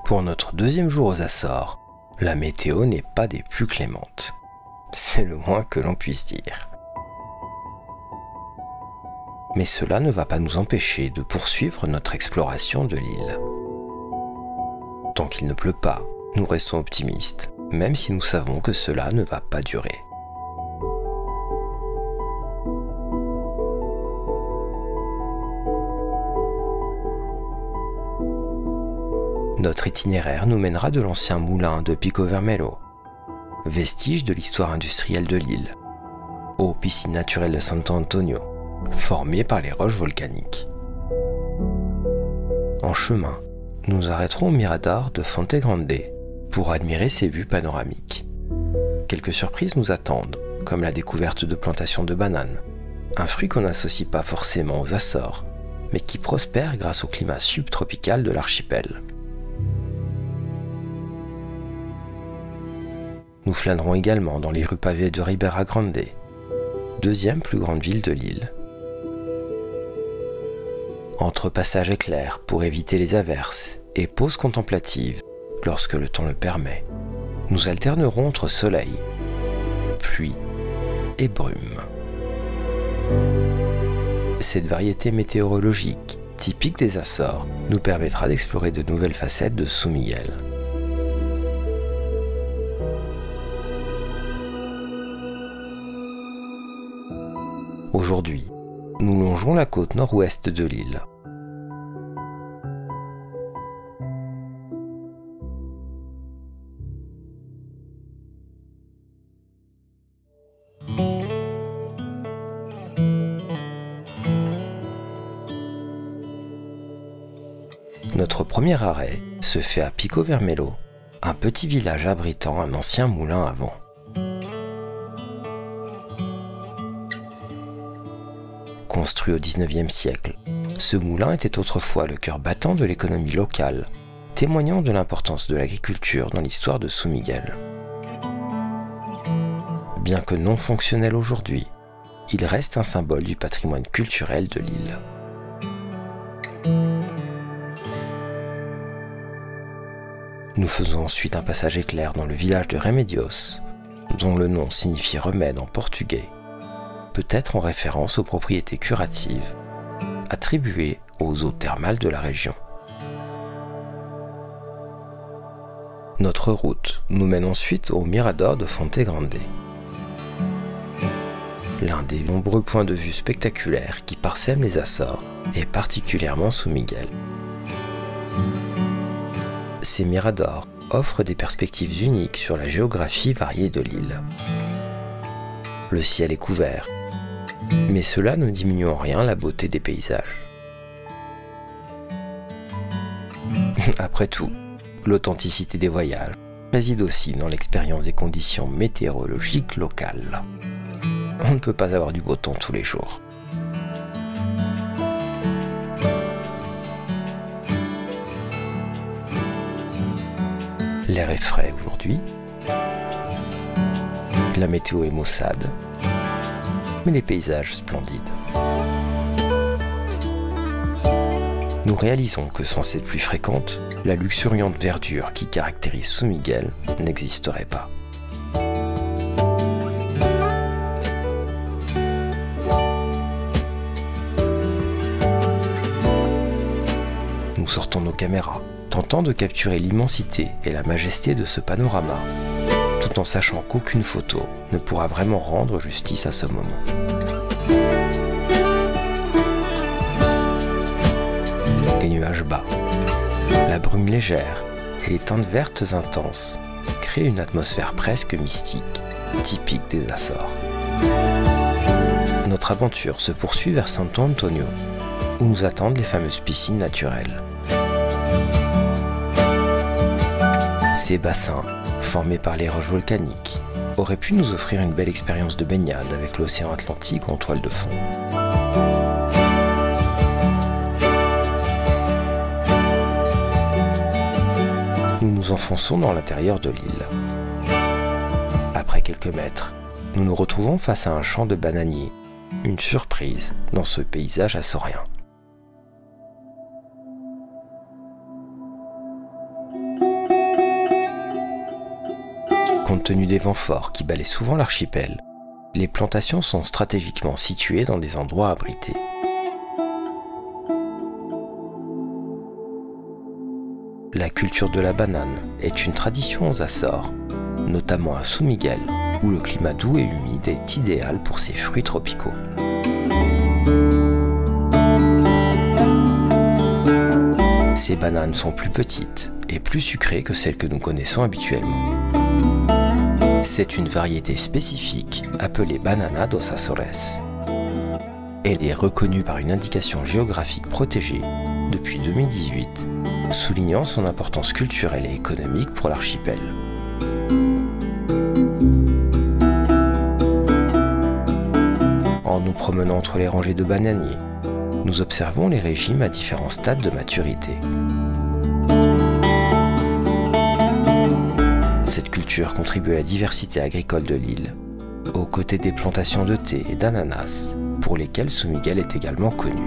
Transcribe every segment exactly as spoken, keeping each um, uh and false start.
Pour notre deuxième jour aux Açores, la météo n'est pas des plus clémentes. C'est le moins que l'on puisse dire. Mais cela ne va pas nous empêcher de poursuivre notre exploration de l'île. Tant qu'il ne pleut pas, nous restons optimistes, même si nous savons que cela ne va pas durer. Notre itinéraire nous mènera de l'ancien moulin de Pico Vermelho, vestige de l'histoire industrielle de l'île, aux piscines naturelles de Santo Antonio, formées par les roches volcaniques. En chemin, nous nous arrêterons au mirador de Fonte Grande pour admirer ses vues panoramiques. Quelques surprises nous attendent, comme la découverte de plantations de bananes, un fruit qu'on n'associe pas forcément aux Açores, mais qui prospère grâce au climat subtropical de l'archipel. Nous flânerons également dans les rues pavées de Ribeira Grande, deuxième plus grande ville de l'île. Entre passages éclairs pour éviter les averses et pauses contemplatives, lorsque le temps le permet, nous alternerons entre soleil, pluie et brume. Cette variété météorologique, typique des Açores, nous permettra d'explorer de nouvelles facettes de São Miguel. Aujourd'hui, nous longeons la côte nord-ouest de l'île. Notre premier arrêt se fait à Pico Vermelho, un petit village abritant un ancien moulin à vent. Construit au dix-neuvième siècle, ce moulin était autrefois le cœur battant de l'économie locale, témoignant de l'importance de l'agriculture dans l'histoire de São Miguel. Bien que non fonctionnel aujourd'hui, il reste un symbole du patrimoine culturel de l'île. Nous faisons ensuite un passage éclair dans le village de Remedios, dont le nom signifie remède en portugais, peut-être en référence aux propriétés curatives attribuées aux eaux thermales de la région. Notre route nous mène ensuite au mirador de Fonte Grande, l'un des nombreux points de vue spectaculaires qui parsèment les Açores et particulièrement São Miguel. Ces miradors offrent des perspectives uniques sur la géographie variée de l'île. Le ciel est couvert, mais cela ne diminue en rien la beauté des paysages. Après tout, l'authenticité des voyages réside aussi dans l'expérience des conditions météorologiques locales. On ne peut pas avoir du beau temps tous les jours. L'air est frais aujourd'hui, la météo est maussade, mais les paysages splendides. Nous réalisons que sans cette pluie fréquente, la luxuriante verdure qui caractérise São Miguel n'existerait pas. Nous sortons nos caméras, tentant de capturer l'immensité et la majesté de ce panorama, tout en sachant qu'aucune photo ne pourra vraiment rendre justice à ce moment. Les nuages bas, la brume légère et les teintes vertes intenses créent une atmosphère presque mystique, typique des Açores. Notre aventure se poursuit vers Santo Antonio, où nous attendent les fameuses piscines naturelles. Ces bassins, formés par les roches volcaniques, auraient pu nous offrir une belle expérience de baignade avec l'océan Atlantique en toile de fond. Nous nous enfonçons dans l'intérieur de l'île. Après quelques mètres, nous nous retrouvons face à un champ de bananiers, une surprise dans ce paysage açorien. Compte tenu des vents forts qui balaient souvent l'archipel, les plantations sont stratégiquement situées dans des endroits abrités. La culture de la banane est une tradition aux Açores, notamment à São Miguel, où le climat doux et humide est idéal pour ces fruits tropicaux. Ces bananes sont plus petites et plus sucrées que celles que nous connaissons habituellement. C'est une variété spécifique appelée Banana dos Açores. Elle est reconnue par une indication géographique protégée depuis deux mille dix-huit, soulignant son importance culturelle et économique pour l'archipel. En nous promenant entre les rangées de bananiers, nous observons les régimes à différents stades de maturité. Cette culture contribue à la diversité agricole de l'île, aux côtés des plantations de thé et d'ananas, pour lesquelles São Miguel est également connu.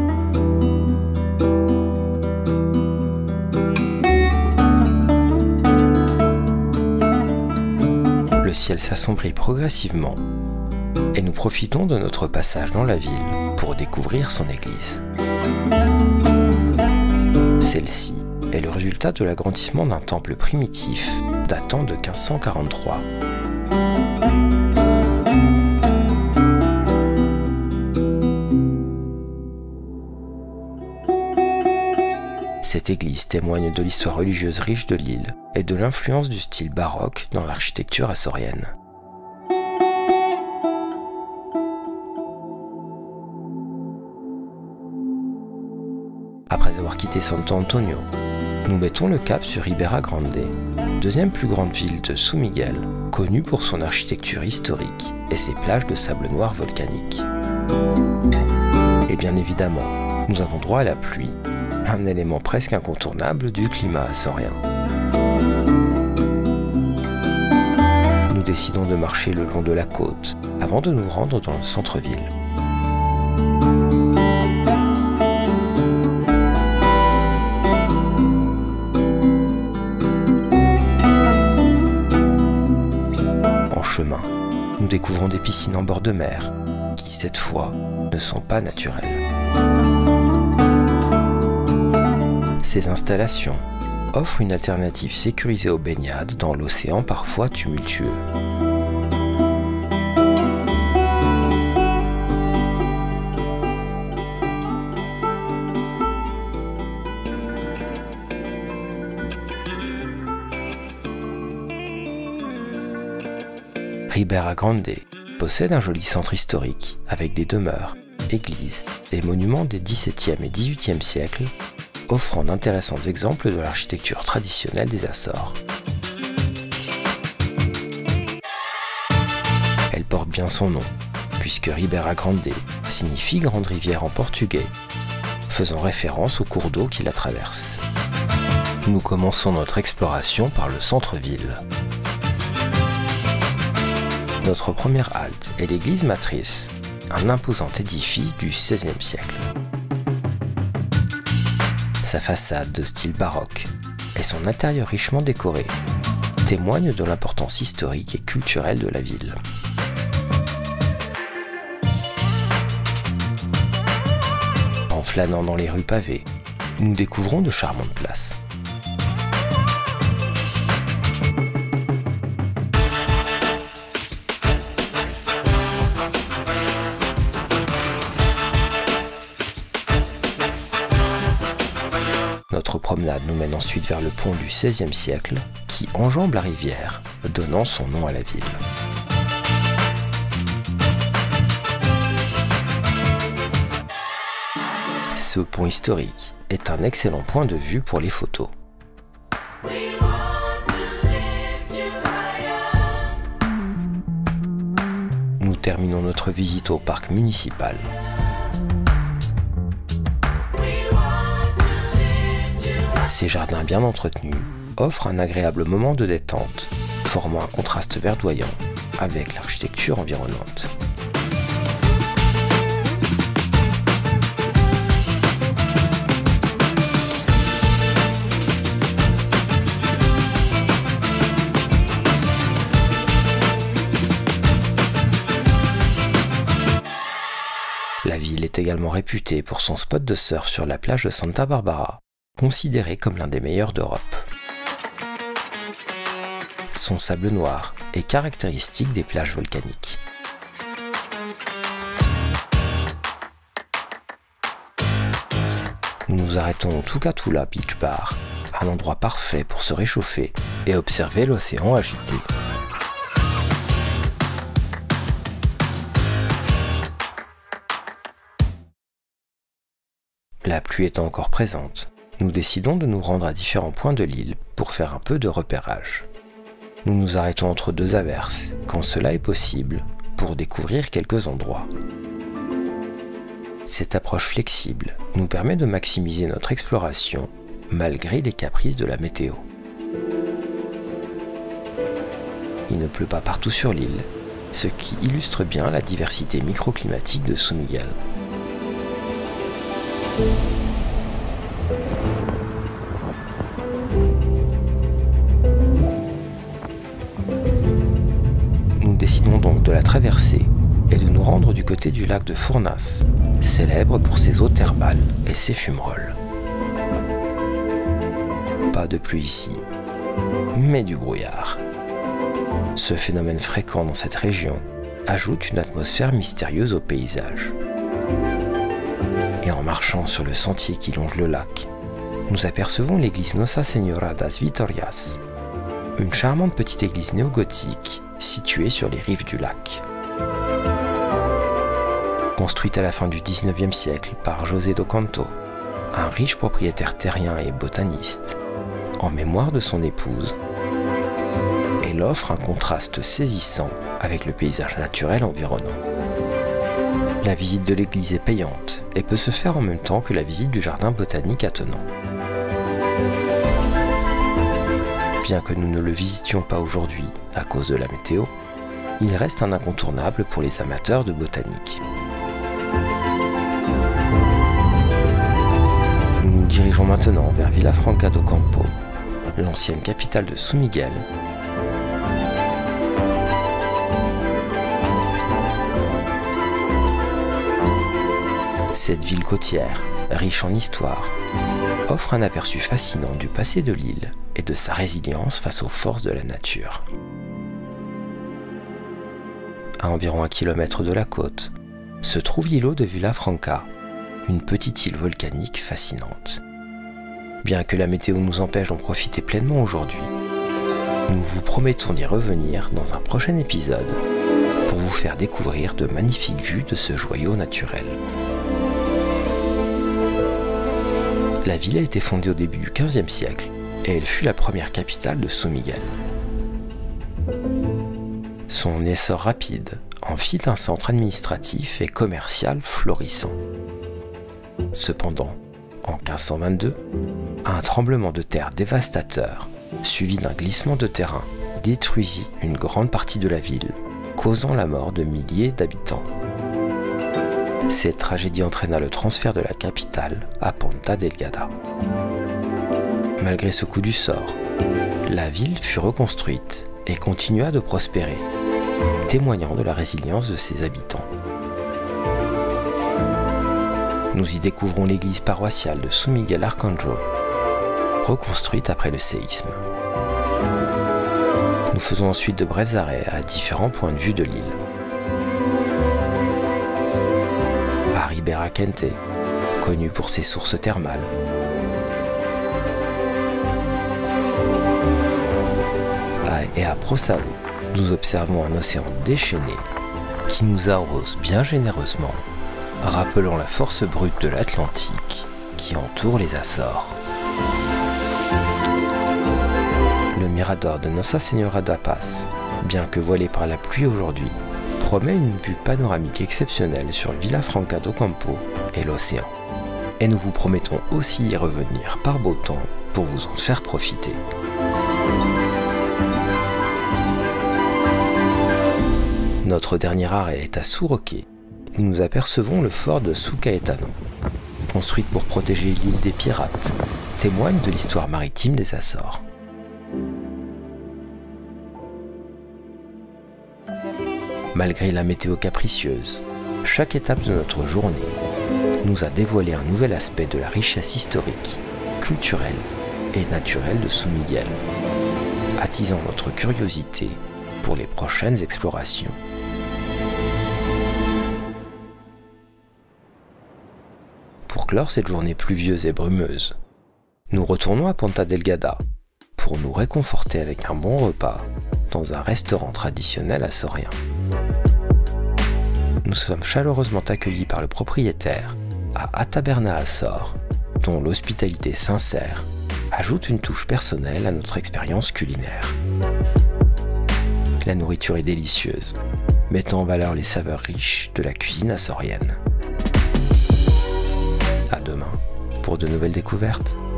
Le ciel s'assombrit progressivement et nous profitons de notre passage dans la ville pour découvrir son église. Celle-ci est le résultat de l'agrandissement d'un temple primitif datant de quinze cent quarante-trois. Cette église témoigne de l'histoire religieuse riche de l'île et de l'influence du style baroque dans l'architecture açorienne. Après avoir quitté Santo Antonio, nous mettons le cap sur Ribeira Grande, deuxième plus grande ville de São Miguel, connue pour son architecture historique et ses plages de sable noir volcanique. Et bien évidemment, nous avons droit à la pluie, un élément presque incontournable du climat açorien. Nous décidons de marcher le long de la côte avant de nous rendre dans le centre-ville. En chemin, nous découvrons des piscines en bord de mer qui, cette fois, ne sont pas naturelles. Ces installations offrent une alternative sécurisée aux baignades dans l'océan parfois tumultueux. Ribeira Grande possède un joli centre historique avec des demeures, églises et monuments des dix-septième et dix-huitième siècles, offrant d'intéressants exemples de l'architecture traditionnelle des Açores. Elle porte bien son nom, puisque Ribeira Grande signifie grande rivière en portugais, faisant référence au cours d'eau qui la traverse. Nous commençons notre exploration par le centre-ville. Notre première halte est l'église matrice, un imposant édifice du seizième siècle. Sa façade de style baroque et son intérieur richement décoré témoignent de l'importance historique et culturelle de la ville. En flânant dans les rues pavées, nous découvrons de charmantes places. Notre promenade nous mène ensuite vers le pont du seizième siècle qui enjambe la rivière, donnant son nom à la ville. Ce pont historique est un excellent point de vue pour les photos. Nous terminons notre visite au parc municipal. Ces jardins bien entretenus offrent un agréable moment de détente, formant un contraste verdoyant avec l'architecture environnante. La ville est également réputée pour son spot de surf sur la plage de Santa Barbara, considéré comme l'un des meilleurs d'Europe. Son sable noir est caractéristique des plages volcaniques. Nous nous arrêtons au Tukatula Beach Bar, un endroit parfait pour se réchauffer et observer l'océan agité. La pluie étant encore présente, nous décidons de nous rendre à différents points de l'île pour faire un peu de repérage. Nous nous arrêtons entre deux averses, quand cela est possible, pour découvrir quelques endroits. Cette approche flexible nous permet de maximiser notre exploration malgré les caprices de la météo. Il ne pleut pas partout sur l'île, ce qui illustre bien la diversité microclimatique de São Miguel. Nous décidons donc de la traverser et de nous rendre du côté du lac de Furnas, célèbre pour ses eaux thermales et ses fumerolles. Pas de pluie ici, mais du brouillard. Ce phénomène fréquent dans cette région ajoute une atmosphère mystérieuse au paysage. Et en marchant sur le sentier qui longe le lac, nous apercevons l'église Nossa Senhora das Vitórias, une charmante petite église néogothique située sur les rives du lac. Construite à la fin du dix-neuvième siècle par José do Canto, un riche propriétaire terrien et botaniste, en mémoire de son épouse, elle offre un contraste saisissant avec le paysage naturel environnant. La visite de l'église est payante et peut se faire en même temps que la visite du jardin botanique attenant. Bien que nous ne le visitions pas aujourd'hui à cause de la météo, il reste un incontournable pour les amateurs de botanique. Nous nous dirigeons maintenant vers Villafranca do Campo, l'ancienne capitale de São Miguel. Cette ville côtière, riche en histoire, offre un aperçu fascinant du passé de l'île et de sa résilience face aux forces de la nature. À environ un kilomètre de la côte, se trouve l'îlot de Villafranca, une petite île volcanique fascinante. Bien que la météo nous empêche d'en profiter pleinement aujourd'hui, nous vous promettons d'y revenir dans un prochain épisode pour vous faire découvrir de magnifiques vues de ce joyau naturel. La ville a été fondée au début du quinzième siècle et elle fut la première capitale de São Miguel. Son essor rapide en fit un centre administratif et commercial florissant. Cependant, en quinze cent vingt-deux, un tremblement de terre dévastateur, suivi d'un glissement de terrain, détruisit une grande partie de la ville, causant la mort de milliers d'habitants. Cette tragédie entraîna le transfert de la capitale à Ponta Delgada. Malgré ce coup du sort, la ville fut reconstruite et continua de prospérer, témoignant de la résilience de ses habitants. Nous y découvrons l'église paroissiale de São Miguel Arcanjo, reconstruite après le séisme. Nous faisons ensuite de brefs arrêts à différents points de vue de l'île. À Ribeira Quente, connu pour ses sources thermales. À, et à Proçao, nous observons un océan déchaîné qui nous arrose bien généreusement, rappelant la force brute de l'Atlantique qui entoure les Açores. Le mirador de Nossa Senhora da Paz, bien que voilé par la pluie aujourd'hui, promet une vue panoramique exceptionnelle sur Villafranca do Campo et l'océan. Et nous vous promettons aussi y revenir par beau temps pour vous en faire profiter. Notre dernier arrêt est à Suroque, où nous apercevons le fort de São Caetano. Construite pour protéger l'île des pirates, témoigne de l'histoire maritime des Açores. Malgré la météo capricieuse, chaque étape de notre journée nous a dévoilé un nouvel aspect de la richesse historique, culturelle et naturelle de São Miguel, attisant notre curiosité pour les prochaines explorations. Pour clore cette journée pluvieuse et brumeuse, nous retournons à Ponta Delgada pour nous réconforter avec un bon repas dans un restaurant traditionnel açorien. Nous sommes chaleureusement accueillis par le propriétaire à Ataberna Açor, dont l'hospitalité sincère ajoute une touche personnelle à notre expérience culinaire. La nourriture est délicieuse, mettant en valeur les saveurs riches de la cuisine açorienne. À demain pour de nouvelles découvertes.